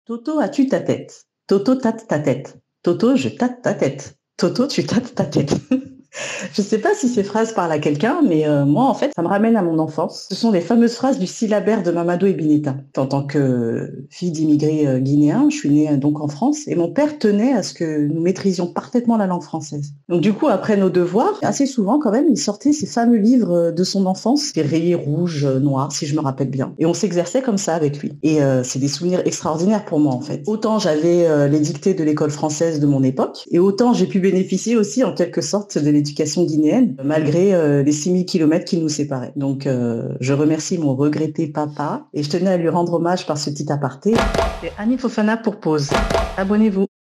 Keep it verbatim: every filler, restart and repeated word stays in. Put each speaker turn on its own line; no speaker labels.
Toto, as-tu ta tête? Toto tâte ta tête. Toto, je tâte ta tête. Toto, tu tâtes ta tête. Je sais pas si ces phrases parlent à quelqu'un, mais euh, moi, en fait, ça me ramène à mon enfance. Ce sont les fameuses phrases du syllabaire de Mamadou Ebineta. En tant que fille d'immigrés euh, guinéens, je suis née euh, donc en France, et mon père tenait à ce que nous maîtrisions parfaitement la langue française. Donc du coup, après nos devoirs, assez souvent quand même, il sortait ces fameux livres euh, de son enfance, des rayés rouges, euh, noirs, si je me rappelle bien. Et on s'exerçait comme ça avec lui. Et euh, c'est des souvenirs extraordinaires pour moi, en fait. Autant j'avais euh, les dictées de l'école française de mon époque, et autant j'ai pu bénéficier aussi, en quelque sorte, de l'éducation guinéenne, malgré euh, les six mille kilomètres qui nous séparaient. Donc, euh, je remercie mon regretté papa et je tenais à lui rendre hommage par ce petit aparté. C'est Annie Fofana pour Pause. Abonnez-vous.